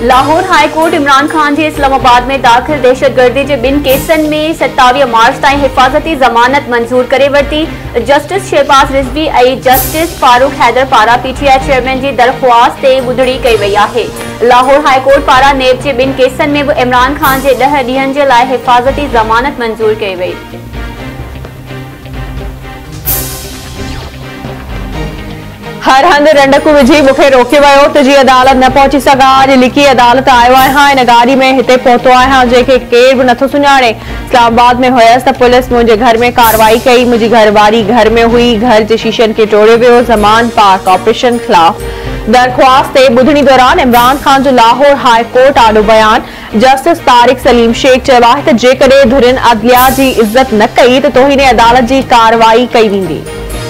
Lahore high court Imran Khan जी इस्लामाबाद में दाखिल दहशतगर्दी के 2 केसनि में 27 मार्च ताईं हिफ़ाज़ती ज़मानत मंजूर करे वरिती। जस्टिस शहबाज रिज़वी ऐं जस्टिस फारूक हैदर पारां पीटीआई चेयरमैन जी दरख़्वास्त ते ॿुधणी कई वई आहे। लाहौर हाई कोर्ट पारां नेब के 2 केसनि में भी इमरान खान के 10 ॾींहनि जे लाइ हिफ़ाज़ती ज़मानत मंजूर कई वई। हर हंध रंडक विझी मूंखे रोके वियो, तुंहिंजी अदालत न पहुची सघां। अॼु लिखी अदालत आयो आहियां, इन गाड़ी में हिते पहुतो आहियां जंहिंखे केर बि नथो सुञाणे। इस्लामाबाद में हुयसि त पुलिस मुंहिंजे घर में कार्रवाई कई। मुंहिंजी घरवारी घर में हुई। घर जे शीशनि खे टोड़े वियो। ज़मान पार्क ऑपरेशन ख़िलाफ़ दरख़्वास्त ते ॿुधणी दौरान इमरान खान जो लाहौर हाई कोर्ट आॾो बयान। जस्टिस तारिक सलीम शेख चयो आहे त जेकॾहिं धुरियुनि अदलिया जी इज़त न कई त तौहीन अदालत जी कार्रवाई कई वेंदी।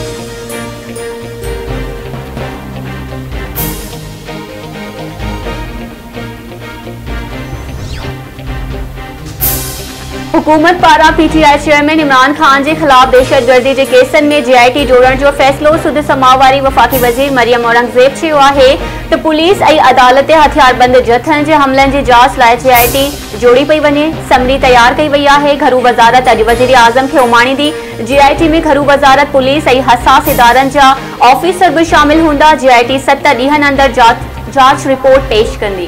हुकूमत पारा पीटीआई चेयरमैन इमरान खान के खिलाफ दहशतगर्दी के केसनि में जीआईटी जोड़न जो फैसलो सुध समावारी वफाकी वजीर मरियम औरंगजेब चयो आहे त पुलिस ऐं अदालत हथियारबंद जथनि के हमलन की जांच लाइ जीआईटी जोड़ी पई वञे। समरी तैयार कई वई आहे। घरू वज़ारत अॼु वज़ीर आज़म खे उमाणींदी। जीआईटी में घरू वज़ारत पुलिस ऐं हसास इदारनि जा ऑफिसर भी शामिल हूंदा। जीआईटी 7 ॾींहनि अंदर जांच रिपोर्ट पेश कंदी।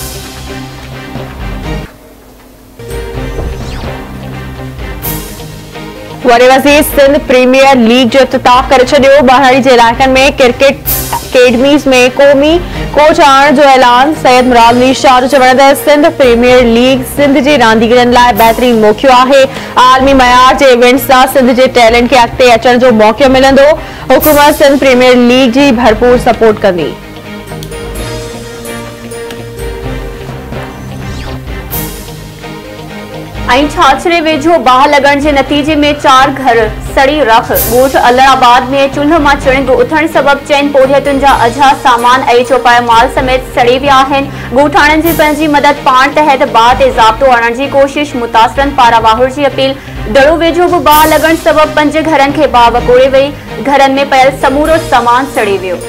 वरी वज़ीर सिंध प्रीमियर लीग जो इफ्तिताह करे छॾियो। बहाड़ी जे इलाइक़नि में क्रिकेट अकेडमीज़ में क़ौमी कोच आणण जो ऐलान। सैयद मुराद अली शाह जो चवण त सिंध प्रीमियर लीग सिंध जे रांदीगरनि लाइ बहितरीन मौक़ो आहे। आलमी मयार जे इवेंट्स सां सिंध जे टैलेंट खे अॻिते अचण जो मौक़ो मिलंदो। हुकूमत सिंध प्रीमियर लीग जी भरपूर सपोर्ट कंदी। छाछरे वेझो बाह लगन के नतीजे में 4 घर सड़ी रख। गोठ अल्लाबाद में चुल्ह मां चिणग उथण सबब 4 पोरियतुनि जा अझा सामान ऐं चौपाया माल समेत सड़ी विया आहिनि। गोठाणनि जी पंहिंजी मदद पाण तहत बाह ते ज़ाब्तो आणण जी कोशिश। मुतासिरनि पारां वाहुर जी अपील। दड़ो वेझो भी बाह लगन सबब 5 घरनि खे बाह वकोड़े वई। घरनि में पयल समूरो सामान सड़ी वियो।